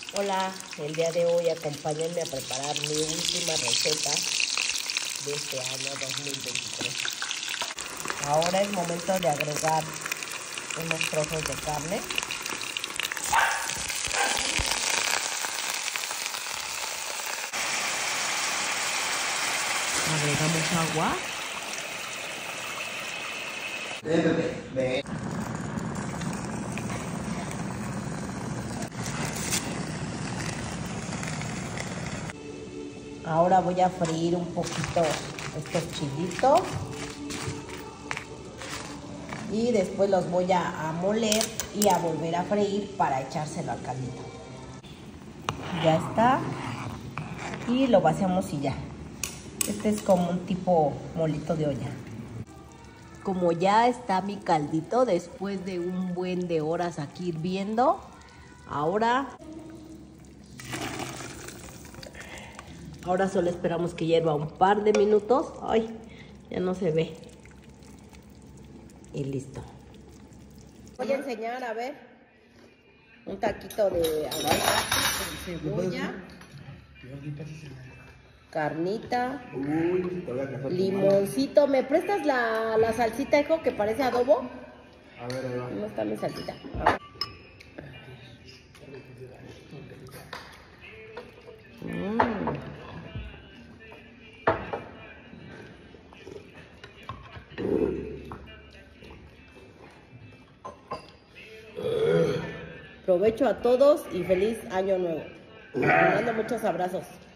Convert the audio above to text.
Hola, el día de hoy acompáñenme a preparar mi última receta de este año 2023. Ahora es momento de agregar unos trozos de carne. Agregamos agua. Ahora voy a freír un poquito estos chilitos y después los voy a moler y a volver a freír para echárselo al caldito. Ya está y lo vaciamos y ya. Este es como un tipo molito de olla. Como ya está mi caldito después de un buen de horas aquí hirviendo, ahora solo esperamos que hierva un par de minutos. Ay, ya no se ve. Y listo. Voy a enseñar, a ver, un taquito de aguacate con cebolla, carnita, limoncito. ¿Me prestas la salsita, hijo, que parece adobo? A ver, ahí va. ¿Dónde está mi salsita? Provecho a todos y feliz año nuevo. Les mando muchos abrazos.